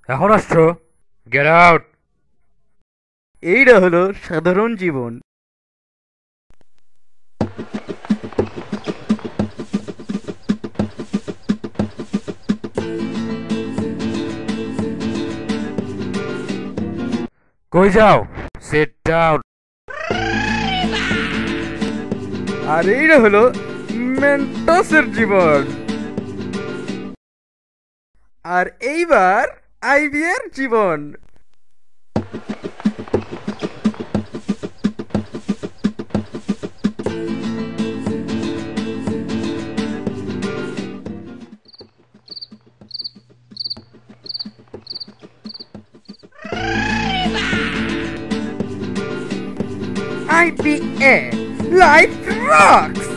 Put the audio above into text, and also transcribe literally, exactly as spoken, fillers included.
এখন আসছো? Get out! এইটা হলো সাধারণ জীবন। কই যাও? Sit down! আর এইটা হলো মেন্টসের জীবন। আর এইবার আইভি এর জীবন। আইভি এ লাইফ রক্স।